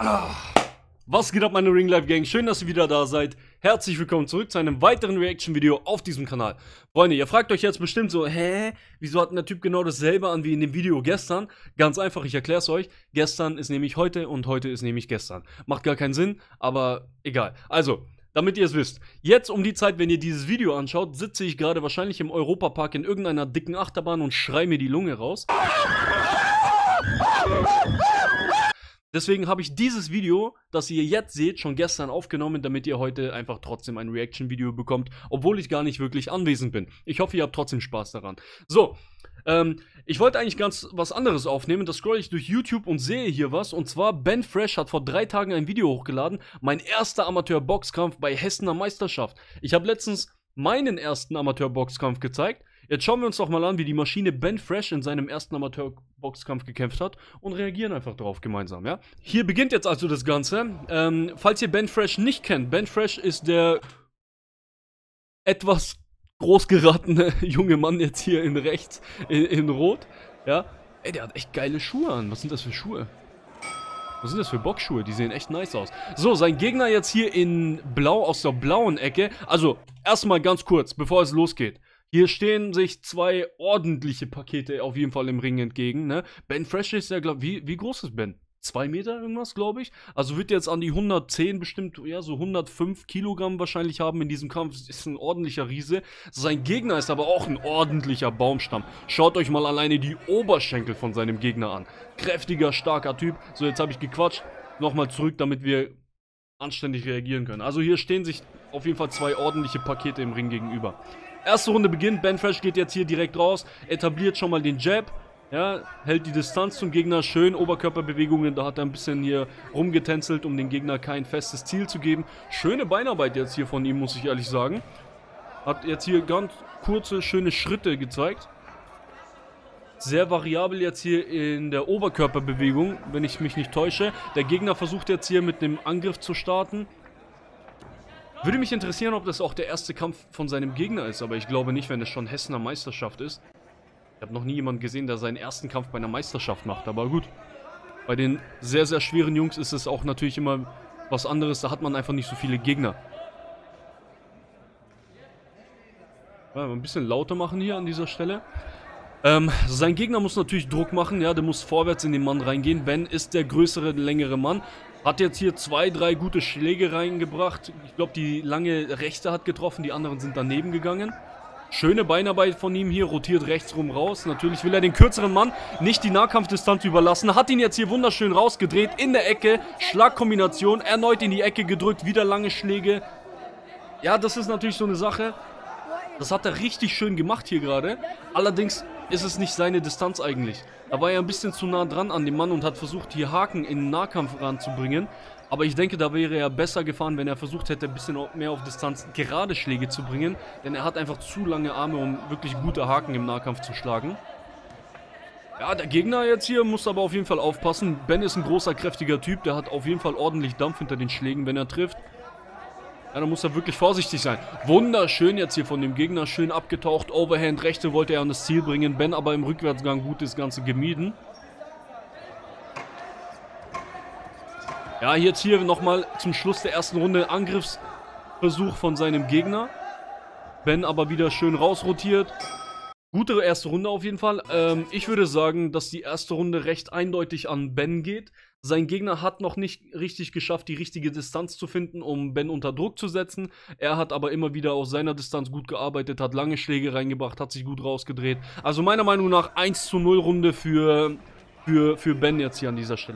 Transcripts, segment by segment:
Ah, was geht ab, meine Ring Life Gang? Schön, dass ihr wieder da seid. Herzlich willkommen zurück zu einem weiteren Reaction-Video auf diesem Kanal. Freunde, ihr fragt euch jetzt bestimmt so, wieso hat der Typ genau dasselbe an wie in dem Video gestern? Ganz einfach, ich erkläre es euch. Gestern ist nämlich heute und heute ist nämlich gestern. Macht gar keinen Sinn, aber egal. Also, damit ihr es wisst, jetzt um die Zeit, wenn ihr dieses Video anschaut, sitze ich gerade wahrscheinlich im Europapark in irgendeiner dicken Achterbahn und schreie mir die Lunge raus. Deswegen habe ich dieses Video, das ihr jetzt seht, schon gestern aufgenommen, damit ihr heute einfach trotzdem ein Reaction-Video bekommt, obwohl ich gar nicht wirklich anwesend bin. Ich hoffe, ihr habt trotzdem Spaß daran. So, ich wollte eigentlich ganz was anderes aufnehmen, da scroll ich durch YouTube und sehe hier was, und zwar Ben Fresh hat vor 3 Tagen ein Video hochgeladen, mein erster Amateur-Boxkampf bei Hessener Meisterschaft. Ich habe letztens meinen ersten Amateur-Boxkampf gezeigt. Jetzt schauen wir uns doch mal an, wie die Maschine Ben Fresh in seinem ersten Amateur-Boxkampf gekämpft hat und reagieren einfach darauf gemeinsam, ja? Hier beginnt jetzt also das Ganze. Falls ihr Ben Fresh nicht kennt, Ben Fresh ist der etwas groß geratene junge Mann jetzt hier in rechts, in Rot, ja? Ey, der hat echt geile Schuhe an. Was sind das für Schuhe? Was sind das für Boxschuhe? Die sehen echt nice aus. So, sein Gegner jetzt hier in Blau, aus der blauen Ecke. Also, erstmal ganz kurz, bevor es losgeht. Hier stehen sich 2 ordentliche Pakete auf jeden Fall im Ring entgegen, ne? Ben Fresh ist ja, wie groß ist Ben? 2 Meter irgendwas, glaube ich. Also wird jetzt an die 110 bestimmt, ja, so 105 Kilogramm wahrscheinlich haben in diesem Kampf. Ist ein ordentlicher Riese. Sein Gegner ist aber auch ein ordentlicher Baumstamm. Schaut euch mal alleine die Oberschenkel von seinem Gegner an. Kräftiger, starker Typ. So, jetzt habe ich gequatscht. Nochmal zurück, damit wir anständig reagieren können. Also hier stehen sich auf jeden Fall 2 ordentliche Pakete im Ring gegenüber. Erste Runde beginnt, Ben Fresh geht jetzt hier direkt raus, etabliert schon mal den Jab, ja, hält die Distanz zum Gegner, schön Oberkörperbewegungen, da hat er ein bisschen hier rumgetänzelt, um dem Gegner kein festes Ziel zu geben. Schöne Beinarbeit jetzt hier von ihm, muss ich ehrlich sagen. Hat jetzt hier ganz kurze, schöne Schritte gezeigt. Sehr variabel jetzt hier in der Oberkörperbewegung, wenn ich mich nicht täusche. Der Gegner versucht jetzt hier mit dem Angriff zu starten. Würde mich interessieren, ob das auch der erste Kampf von seinem Gegner ist, aber ich glaube nicht, wenn es schon Hessener Meisterschaft ist. Ich habe noch nie jemanden gesehen, der seinen ersten Kampf bei einer Meisterschaft macht, aber gut. Bei den sehr, sehr schweren Jungs ist es auch natürlich immer was anderes, da hat man einfach nicht so viele Gegner. Ja, ein bisschen lauter machen hier an dieser Stelle. Sein Gegner muss natürlich Druck machen, ja, der muss vorwärts in den Mann reingehen. Ben ist der größere, längere Mann. Hat jetzt hier 2, 3 gute Schläge reingebracht. Ich glaube, die lange rechte hat getroffen, die anderen sind daneben gegangen. Schöne Beinarbeit von ihm hier, rotiert rechts rum raus. Natürlich will er den kürzeren Mann nicht die Nahkampfdistanz überlassen. Hat ihn jetzt hier wunderschön rausgedreht, in der Ecke. Schlagkombination, erneut in die Ecke gedrückt, wieder lange Schläge. Ja, das ist natürlich so eine Sache. Das hat er richtig schön gemacht hier gerade. Allerdings ist es nicht seine Distanz eigentlich. Da war er ein bisschen zu nah dran an dem Mann und hat versucht, hier Haken in den Nahkampf ranzubringen. Aber ich denke, da wäre er besser gefahren, wenn er versucht hätte, ein bisschen mehr auf Distanz gerade Schläge zu bringen. Denn er hat einfach zu lange Arme, um wirklich gute Haken im Nahkampf zu schlagen. Ja, der Gegner jetzt hier muss aber auf jeden Fall aufpassen. Ben ist ein großer, kräftiger Typ. Der hat auf jeden Fall ordentlich Dampf hinter den Schlägen, wenn er trifft. Ja, da muss er wirklich vorsichtig sein. Wunderschön jetzt hier von dem Gegner, schön abgetaucht. Overhand, rechte wollte er an das Ziel bringen. Ben aber im Rückwärtsgang gut das Ganze gemieden. Ja, jetzt hier nochmal zum Schluss der ersten Runde Angriffsversuch von seinem Gegner. Ben aber wieder schön rausrotiert. Gute erste Runde auf jeden Fall. Ich würde sagen, dass die erste Runde recht eindeutig an Ben geht. Sein Gegner hat noch nicht richtig geschafft, die richtige Distanz zu finden, um Ben unter Druck zu setzen. Er hat aber immer wieder aus seiner Distanz gut gearbeitet, hat lange Schläge reingebracht, hat sich gut rausgedreht. Also meiner Meinung nach 1:0 Runde für Ben jetzt hier an dieser Stelle.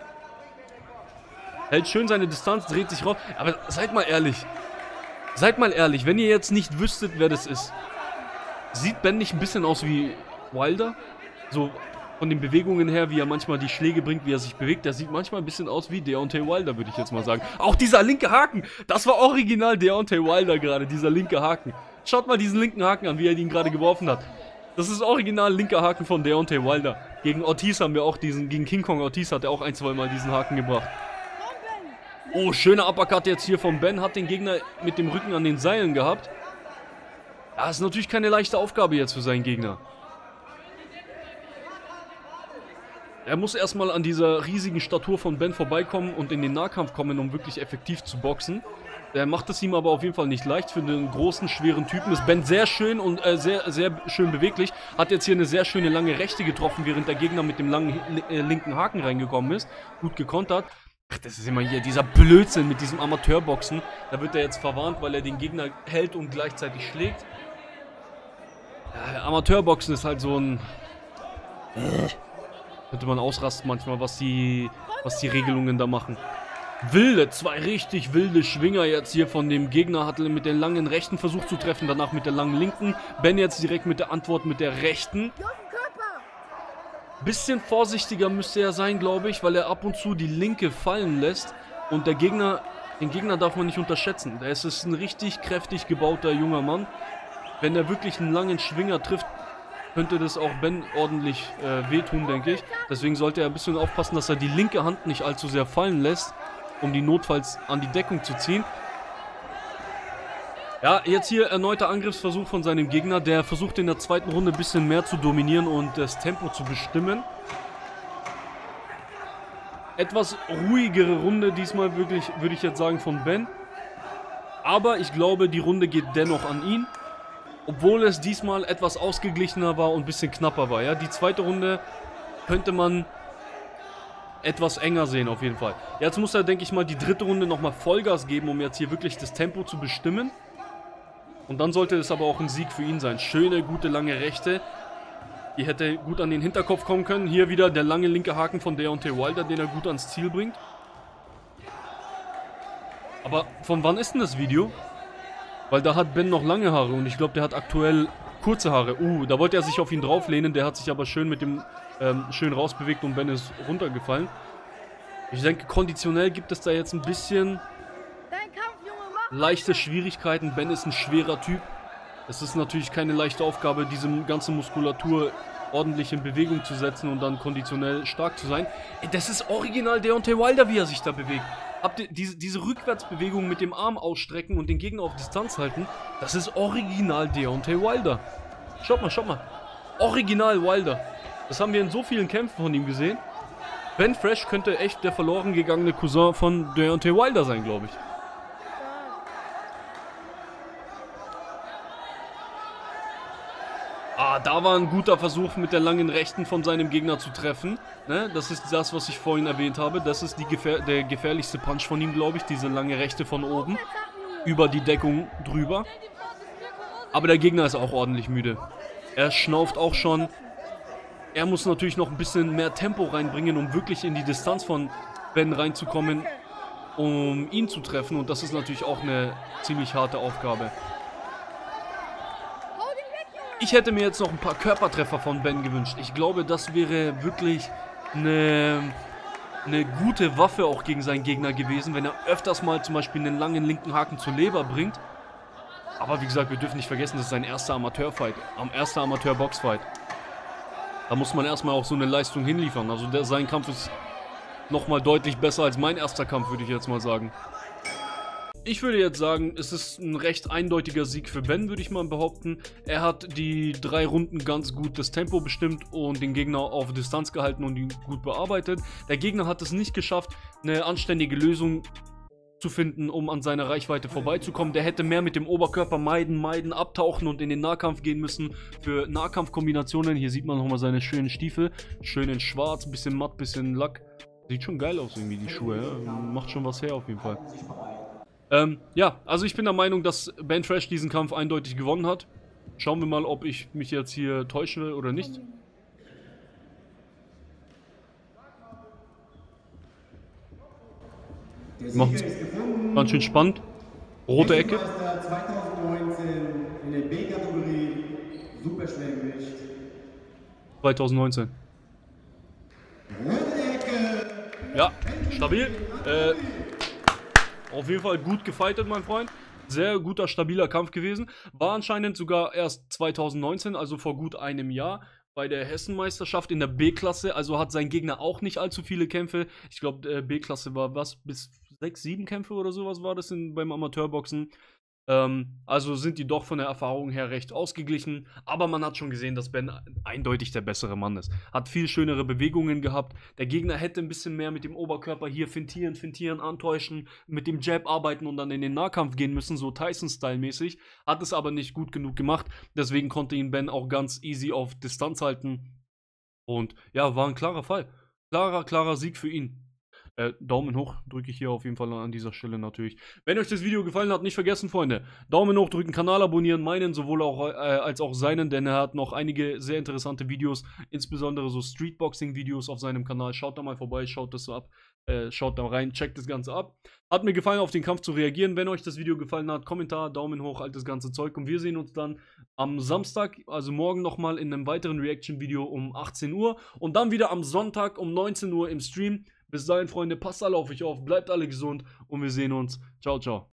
Hält schön seine Distanz, dreht sich raus. Aber seid mal ehrlich. Seid mal ehrlich, wenn ihr jetzt nicht wüsstet, wer das ist. Sieht Ben nicht ein bisschen aus wie Wilder? So von den Bewegungen her, wie er manchmal die Schläge bringt, wie er sich bewegt. Der sieht manchmal ein bisschen aus wie Deontay Wilder, würde ich jetzt mal sagen. Auch dieser linke Haken, das war original Deontay Wilder gerade, dieser linke Haken. Schaut mal diesen linken Haken an, wie er ihn gerade geworfen hat. Das ist original linker Haken von Deontay Wilder. Gegen Ortiz haben wir auch gegen King Kong Ortiz hat er auch 1-2 Mal diesen Haken gebracht. Oh, schöner Uppercut jetzt hier von Ben, hat den Gegner mit dem Rücken an den Seilen gehabt. Ja, ist natürlich keine leichte Aufgabe jetzt für seinen Gegner. Er muss erstmal an dieser riesigen Statur von Ben vorbeikommen und in den Nahkampf kommen, um wirklich effektiv zu boxen. Der macht es ihm aber auf jeden Fall nicht leicht. Für einen großen, schweren Typen ist Ben sehr schön und sehr schön beweglich. Hat jetzt hier eine sehr schöne lange Rechte getroffen, während der Gegner mit dem langen linken Haken reingekommen ist. Gut gekontert. Ach, das ist immer hier dieser Blödsinn mit diesem Amateurboxen. Da wird er jetzt verwarnt, weil er den Gegner hält und gleichzeitig schlägt. Ja, Amateurboxen ist halt so ein... Könnte man ausrasten manchmal, was die Regelungen da machen. Zwei richtig wilde Schwinger jetzt hier von dem Gegner. Hat mit der langen rechten versucht zu treffen, danach mit der langen linken. Ben jetzt direkt mit der Antwort mit der rechten. Bisschen vorsichtiger müsste er sein, glaube ich, weil er ab und zu die linke fallen lässt. Und den Gegner darf man nicht unterschätzen. Es ist ein richtig kräftig gebauter junger Mann. Wenn er wirklich einen langen Schwinger trifft, könnte das auch Ben ordentlich wehtun, denke ich. Deswegen sollte er ein bisschen aufpassen, dass er die linke Hand nicht allzu sehr fallen lässt, um die notfalls an die Deckung zu ziehen. Ja, jetzt hier erneuter Angriffsversuch von seinem Gegner. Der versucht in der zweiten Runde ein bisschen mehr zu dominieren und das Tempo zu bestimmen. Etwas ruhigere Runde diesmal wirklich, würde ich jetzt sagen, von Ben. Aber ich glaube, die Runde geht dennoch an ihn. Obwohl es diesmal etwas ausgeglichener war und ein bisschen knapper war. Ja? Die zweite Runde könnte man etwas enger sehen auf jeden Fall. Jetzt muss er, denke ich mal, die dritte Runde nochmal Vollgas geben, um jetzt hier wirklich das Tempo zu bestimmen. Und dann sollte es aber auch ein Sieg für ihn sein. Schöne, gute, lange Rechte. Die hätte gut an den Hinterkopf kommen können. Hier wieder der lange linke Haken von Deontay Wilder, den er gut ans Ziel bringt. Aber von wann ist denn das Video? Weil da hat Ben noch lange Haare und ich glaube, der hat aktuell kurze Haare. Da wollte er sich auf ihn drauflehnen, der hat sich aber schön mit dem schön rausbewegt und Ben ist runtergefallen. Ich denke, konditionell gibt es da jetzt ein bisschen leichte Schwierigkeiten. Ben ist ein schwerer Typ. Es ist natürlich keine leichte Aufgabe, diese ganze Muskulatur ordentlich in Bewegung zu setzen und dann konditionell stark zu sein. Das ist original Deontay Wilder, wie er sich da bewegt. Habt ihr diese Rückwärtsbewegung mit dem Arm ausstrecken und den Gegner auf Distanz halten? Das ist original Deontay Wilder. Schaut mal. Original Wilder. Das haben wir in so vielen Kämpfen von ihm gesehen. Ben Fresh könnte echt der verloren gegangene Cousin von Deontay Wilder sein, glaube ich. Da war ein guter Versuch mit der langen Rechten von seinem Gegner zu treffen. Ne? Das ist das, was ich vorhin erwähnt habe. Das ist der gefährlichste Punch von ihm, glaube ich. Diese lange Rechte von oben. Über die Deckung drüber. Aber der Gegner ist auch ordentlich müde. Er schnauft auch schon. Er muss natürlich noch ein bisschen mehr Tempo reinbringen, um wirklich in die Distanz von Ben reinzukommen, um ihn zu treffen. Und das ist natürlich auch eine ziemlich harte Aufgabe. Ich hätte mir jetzt noch ein paar Körpertreffer von Ben gewünscht. Ich glaube, das wäre wirklich eine gute Waffe auch gegen seinen Gegner gewesen, wenn er öfters mal zum Beispiel einen langen linken Haken zur Leber bringt. Aber wie gesagt, wir dürfen nicht vergessen, das ist sein erster Amateurfight, erster Amateur-Boxfight. Da muss man erstmal auch so eine Leistung hinliefern. Also sein Kampf ist nochmal deutlich besser als mein erster Kampf, würde ich jetzt mal sagen. Ich würde jetzt sagen, es ist ein recht eindeutiger Sieg für Ben, würde ich mal behaupten. Er hat die 3 Runden ganz gut das Tempo bestimmt und den Gegner auf Distanz gehalten und ihn gut bearbeitet. Der Gegner hat es nicht geschafft, eine anständige Lösung zu finden, um an seiner Reichweite vorbeizukommen. Der hätte mehr mit dem Oberkörper meiden, abtauchen und in den Nahkampf gehen müssen für Nahkampfkombinationen. Hier sieht man nochmal seine schönen Stiefel. Schön in schwarz, bisschen matt, bisschen Lack. Sieht schon geil aus irgendwie, die Schuhe. Ja? Macht schon was her auf jeden Fall. Ja, also ich bin der Meinung, dass Ben Fresh diesen Kampf eindeutig gewonnen hat. Schauen wir mal, ob ich mich jetzt hier täusche oder nicht. Macht's ganz schön spannend. Rote Ecke. 2019 in der B-Kategorie Superschwergewicht. 2019. Rote Ecke. Ja, stabil. Auf jeden Fall gut gefightet, mein Freund. Sehr guter, stabiler Kampf gewesen. War anscheinend sogar erst 2019, also vor gut einem Jahr, bei der Hessenmeisterschaft in der B-Klasse. Also hat sein Gegner auch nicht allzu viele Kämpfe. Ich glaube, B-Klasse war was, bis 6, 7 Kämpfe oder sowas war das beim Amateurboxen. Also sind die doch von der Erfahrung her recht ausgeglichen. Aber man hat schon gesehen, dass Ben eindeutig der bessere Mann ist. Hat viel schönere Bewegungen gehabt. Der Gegner hätte ein bisschen mehr mit dem Oberkörper hier fintieren, antäuschen, mit dem Jab arbeiten und dann in den Nahkampf gehen müssen, so Tyson-Style-mäßig. Hat es aber nicht gut genug gemacht. Deswegen konnte ihn Ben auch ganz easy auf Distanz halten. Und ja, war ein klarer Fall. Klarer Sieg für ihn. Daumen hoch drücke ich hier auf jeden Fall an dieser Stelle natürlich. Wenn euch das Video gefallen hat, nicht vergessen, Freunde, Daumen hoch drücken, Kanal abonnieren, meinen sowohl auch als auch seinen, denn er hat noch einige sehr interessante Videos, insbesondere so Streetboxing-Videos auf seinem Kanal. Schaut da mal vorbei, schaut das so ab, schaut da rein, checkt das Ganze ab. Hat mir gefallen, auf den Kampf zu reagieren. Wenn euch das Video gefallen hat, Kommentar, Daumen hoch, all das ganze Zeug. Und wir sehen uns dann am Samstag, also morgen nochmal in einem weiteren Reaction-Video um 18 Uhr. Und dann wieder am Sonntag um 19 Uhr im Stream. Bis dahin, Freunde, passt alle auf euch auf, bleibt alle gesund und wir sehen uns. Ciao, ciao.